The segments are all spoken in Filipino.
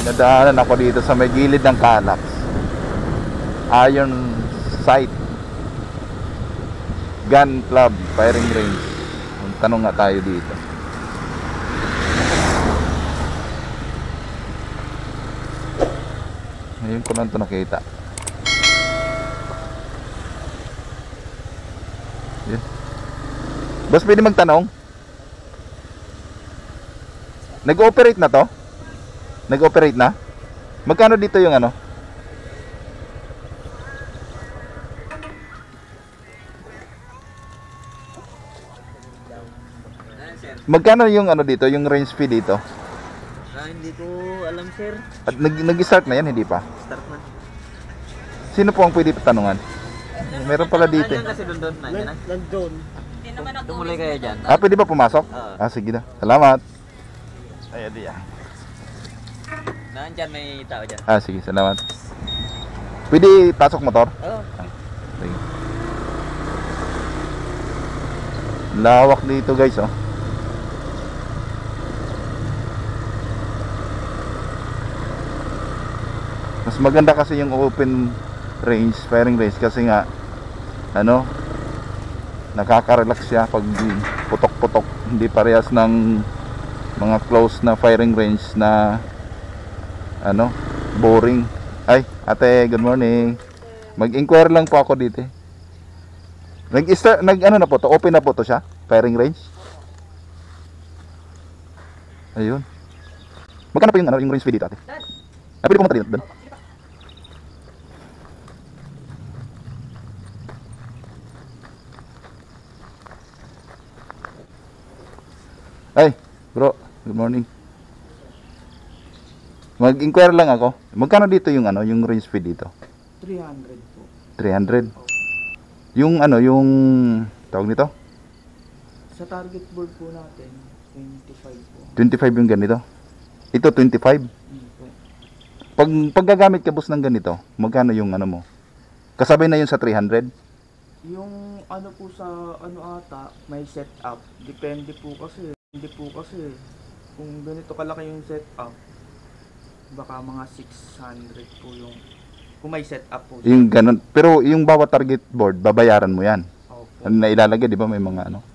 Nadaanan ako dito sa may gilid ng Calax. Iron Sight Gun Club Firing Range. Tanong nga tayo dito. Ngayon ko lang ito nakita. Yan. Boss, pwede magtanong? Nag-ooperate na to? Nag-ooperate na? Magkano dito yung ano? Magkano yung ano dito, yung range speed dito? Hindi ko alam, sir. At nag-start na yan, hindi pa? Start na. Sino po ang pwede patanungan? Meron pala dito. Nandiyan kasi doon. Nandun. Hindi naman ako Tumuloy kayo dyan. Ah, pwede ba pumasok? Ah, sige na. Salamat. Ayan diyan. Nandiyan may tao dyan. Ah, sige, salamat. Pwede pasok motor? Oo. Sige. Lawak dito, guys, oh. Mas maganda kasi yung open range, firing range, kasi nga ano, nakaka-relax siya pag putok-putok, hindi parehas ng mga close na firing range na ano, boring. Ay, ate, good morning. Mag-inquire lang po ako dito. Ano na po to? Open na po to siya? Firing range? Ayun. Magkano po yung ano, yung range speed dito, ate? Ah, pwede pumunta dito doon. Ay, bro, good morning. Mag-inquire lang ako. Magkano dito yung ano, yung range speed dito? 300 po. 300. Yung ano, yung tawag nito? Sa target board po natin, 25 po. 25 yung ganito. Ito 25. Po. Pag gagamit ka boss ng ganito, magkano yung ano mo? Kasabay na yun sa 300? Yung ano po sa ano ata, may setup. Depende po kasi. Hindi po kasi kung ganito kalaki yung setup, baka mga 600 po yung kung may setup po. Yung ganun. Pero yung bawat target board, babayaran mo yan. Opo. Ano na ilalagay, di ba? May mga ano.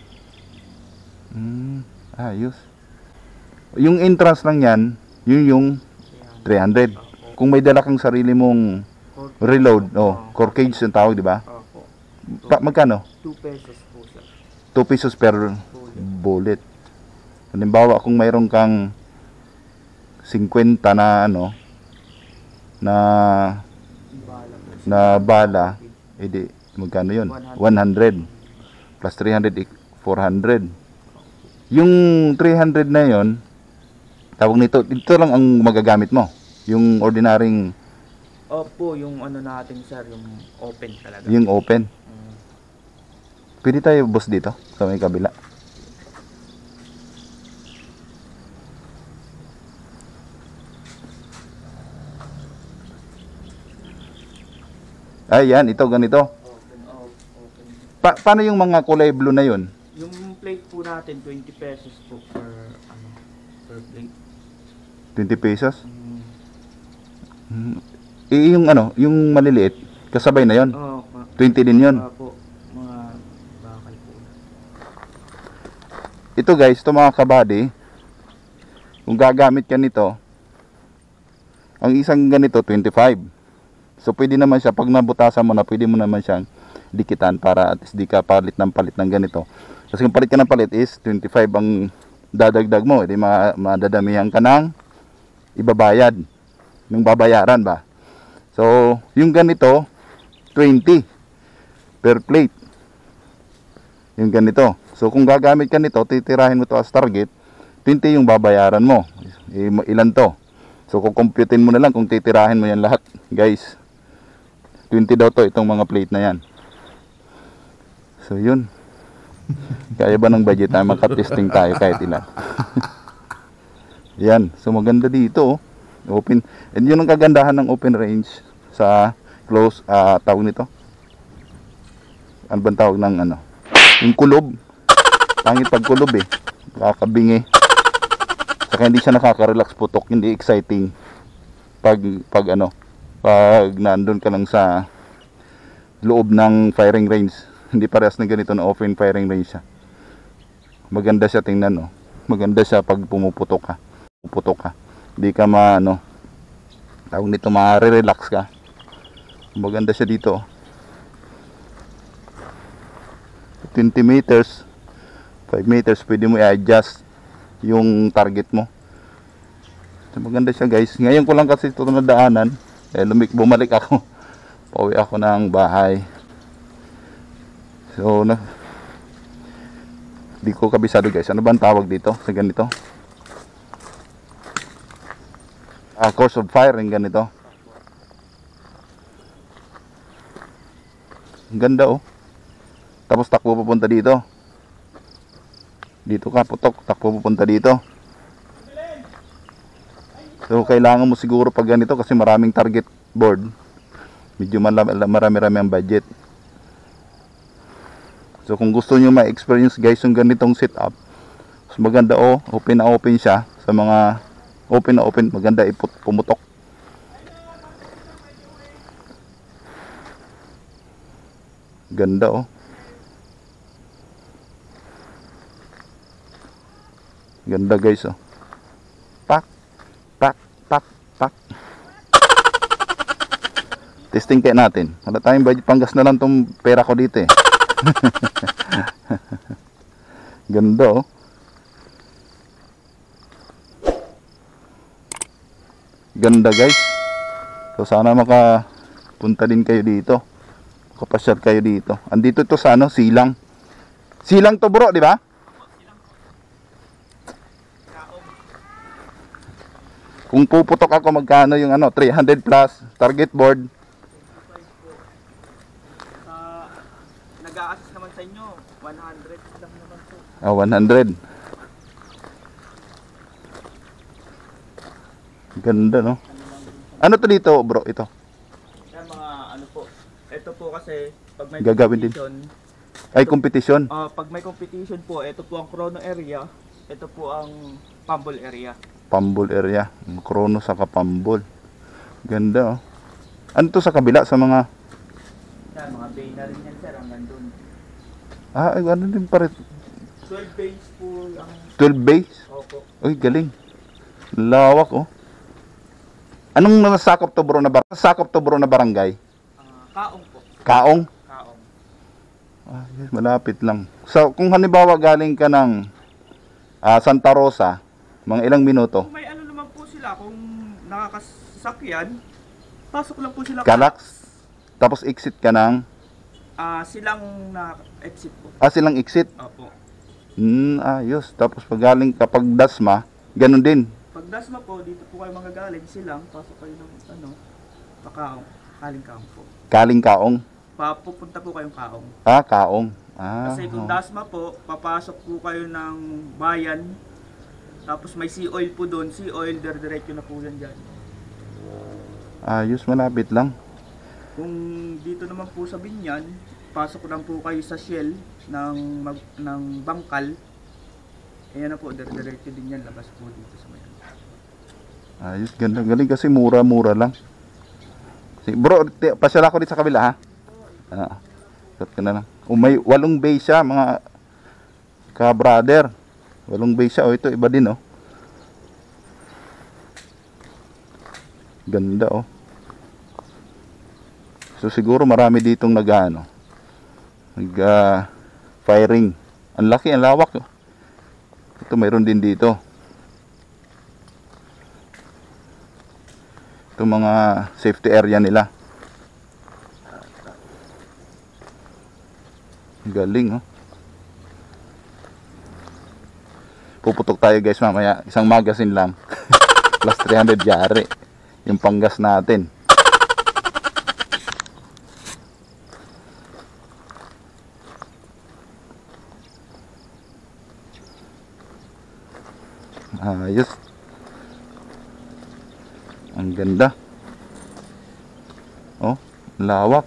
Ayos. Yung entrance lang yan, yun yung 300. Kung may dala kang sarili mong reload, core cage yung tawag, di ba? Opo. Magkano? 2 pesos po siya. 2 pesos per bullet. Halimbawa, kung mayroon kang 50 na ano, na bala, edi magkano yun? 100 plus 300, 400. Yung 300 na yun, tawag nito, ito lang ang magagamit mo. Yung ordinaryong Opo, yung ano natin sir, yung open talaga. yung open. Pwede tayo boss dito sa may kabila. Ay, yan, ito, ganito. Open. Paano yung mga kulay blue na yun? Yung plate po natin, 20 pesos po per plate. 20 pesos? Yung ano, yung maliliit, kasabay na yon. Oo, 20 din yon. po, mga bakal po. Ito guys, ito mga kabady, kung gagamit ka nito, ang isang ganito, 25. So pwede naman siya, pag nabutasan mo na, pwede mo naman siyang dikitan para at least di ka palit ng ganito. Kasi kung palit ka ng palit is 25 ang dadagdag mo, hindi madadamihan ka ng ibabayad, yung babayaran ba. So yung ganito 20 per plate, yung ganito. So kung gagamit ka nito, titirahin mo to as target, 20 yung babayaran mo. Ilan to? So kukumputin mo na lang kung titirahin mo yan lahat guys. 20 daw to itong mga plate na yan. So yun. Kaya ba ng budget tayo, makatesting tayo kahit ilan. Yan. So maganda dito, oh. Open. And yun ang kagandahan ng open range sa close, tawag nito. Ano bang tawag ng ano? Yung kulob. Pangit pag kulob eh. Kakabingi. Saka hindi siya nakaka-relax putok, hindi exciting pag nandun ka lang sa loob ng firing range. Hindi parehas na ganito na open firing range siya. Maganda siya tingnan, no. Maganda siya pag pumuputok ka. Hindi ka tawag nito, ma-relax ka. Maganda siya dito. 20 meters, 5 meters, pwede mo i-adjust yung target mo. So, maganda siya guys. Ngayon ko lang kasi ito nadaanan. Bumalik ako. Pauwi ako ng bahay. So, di ko kabisado guys. Ano ba ang tawag dito sa ganito? Course of firing ganito. Ang ganda oh. Tapos takbo papunta dito. Dito ka putok, takbo papunta dito. So kailangan mo siguro pag ganito kasi maraming target board. Medyo marami-rami ang budget. So kung gusto niyo ma-experience guys yung ganitong setup, mas maganda oh, open na open siya sa mga open na open, maganda pumutok. Ganda oh. Ganda guys oh. Pak, pak, pak, pak. Testing kaya natin. Wala tayong budget, panggas na lang tong pera ko dito eh. Ganda oh. Ganda guys. So sana makapunta din kayo dito. Makapasyal kayo dito. Andito ito sa silang. Silang to bro, di ba? Kung puputok ako magkano yung 300 plus target board. Nag-a-assist naman sa inyo, 100 lang naman po. 100. Ganda no. Ano to dito bro, ito? Yan mga po. Ito po kasi pag may Gagawin din. Ay competition. Pag may competition po, ito po ang chrono area, ito po ang pambol area. Pambol area. Chrono sa kapambol. Ganda oh. Ano to sa kabila sa mga Yan, mga bay na rin yan sir, hanggang dun. ay ano din pare. 12 bays po ang 12 base. opo. Uy, galing. Lawak oh. Anong nasakop to bro na barangay? Kaong po. Kaong? Kaong. Yes, malapit lang. So, kung halimbawa galing ka ng Santa Rosa, mga ilang minuto? Kung may naman po sila, kung nakakasakyan, pasok lang po sila. Calax. Tapos exit ka ng? Silang na-exit po. Silang exit? Opo. Ayos. Tapos pag galing kapag Dasma, ganun din. Pag Dasma po, dito po kayo magagaling, silang, pasok kayo ng Kaong, Kaling Kaong po. Kaling Kaong? Pupunta po kayong Kaong. Kaong. Kasi kung Dasma po, papasok po kayo ng bayan, tapos may sea oil po doon, sea oil, diretso na po yan dyan. Ayos, malapit lang. Kung dito naman po sa Binyan, pasok lang po kayo sa Shell ng Bangkal. Ayan na po, diretso din yan, labas po dito sa Mayan. Ayos, ganda. Galing kasi mura-mura lang. Bro, pasyala ko dito sa kabila ha. Cut ka na lang. May 8 bay siya mga ka-brother. 8 bay siya. Ito iba din oh. Ganda oh. So siguro marami ditong firing. Ang laki, ang lawak oh. Ito mayroon din dito. Ito mga safety area nila. Galing oh. Puputok tayo guys mamaya. Isang magazine lang. Plus 300 yari. Yung panggas natin. Ayos. Ang ganda. Oh, lawak.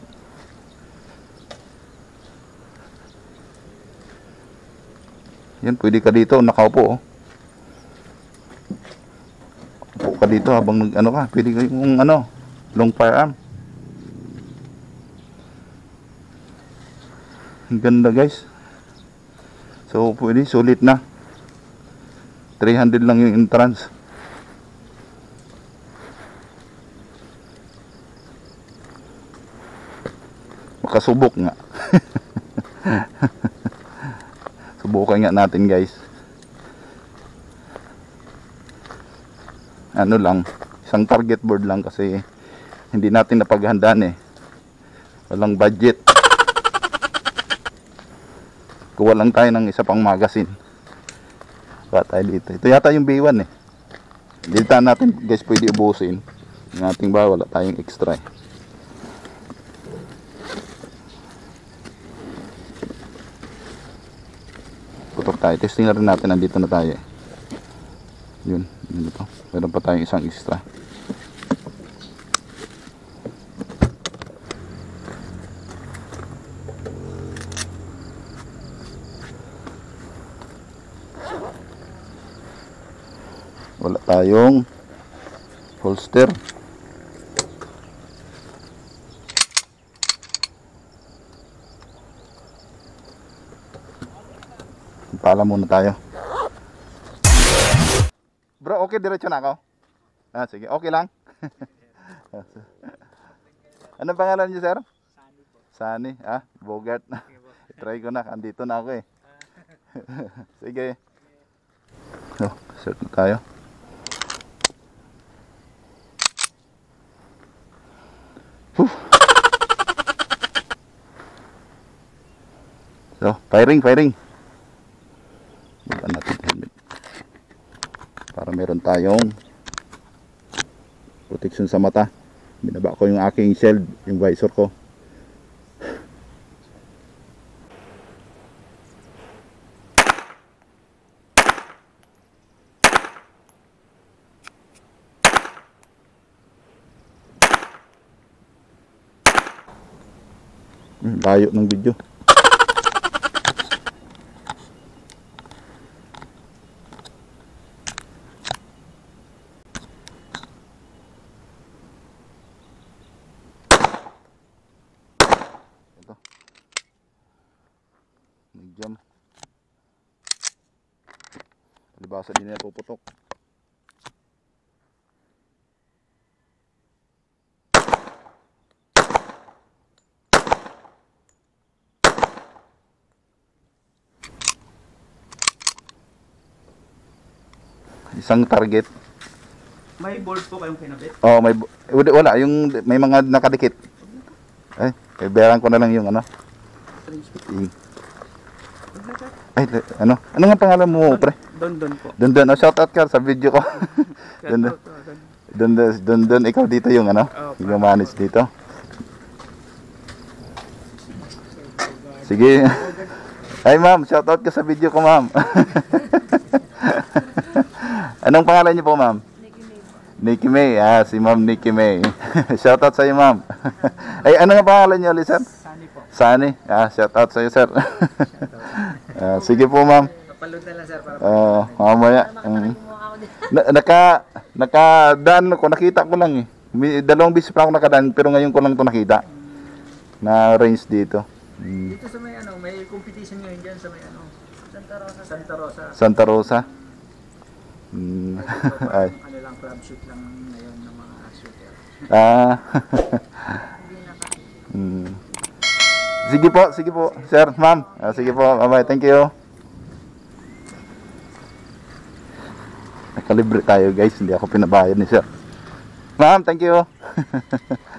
Yan, pwede ka dito nakaupo oh. ka dito habang nag ano ka, pwede kayong ano, long firearm. Ang ganda guys. So pwede, sulit na. 300 lang yung entrance. Makasubok nga. Subukan nga natin guys. Ano lang, isang target board lang kasi hindi natin napaghandaan eh. Walang budget. Kuha lang tayo ng isa pang magazine. Kuha tayo dito. Ito yata yung B1 eh. Dito natin guys pwede ubusin. Yung ating ba wala tayong extra eh. Putok tayo. Testing na rin natin. Nandito na tayo eh. Yun. Yun ito. Meron pa tayong isang extra. Wala tayong holster. Paalam muna tayo. Bro, okay, diretso na ako? Ah, sige, okay lang. Anong pangalan niyo, sir? Sunny po. Sunny, ah, Bogart. Try ko na, andito na ako eh. Sige. So, set na tayo. So, firing. Bukan natin helmet. Para meron tayong protection sa mata. Binaba ko yung aking shield, yung visor ko. Layo ng video. Ito. Nag-jam. Palibasa din na puputok. Isang target. May board po kayong kinabit? Oh, wala yung may mga nakadikit. Ay, bayaran ko na lang yung ano. Ay, ano? Ano nga pangalan mo, pre? Don po. Don. Shout out ka sa video ko. Don, ikaw dito yung ano? Yung manage dito. Sige. Ay, ma'am, shout out ka sa video ko, ma'am. Anong pangalan niyo po, ma'am? Nikki May. Ah, si Ma'am Nikki May. Shoutout sa iyo, ma'am. Ay, ano nga pangalan niyo ulit, sir? Sunny po. Sunny. Ah, shoutout sa iyo, sir. Sige po, ma'am. Kapalod na lang, sir. Para Mamaya. Nakadaan ko, nakita ko lang eh. Dalawang beses pa ako nakadaan, pero ngayon ko lang ito nakita. Na range dito. dito sa may ano, may competition ngayon dyan sa may ano, Santa Rosa. Santa Rosa. Ay. Ano lang, club shoot lang ngayon ng mga shooter. Ah. Sige po, sir, ma'am. Sige po, bye-bye. Thank you. Nakalibre tayo, guys. Hindi ako pinabayad ni sir. Ma'am, thank you.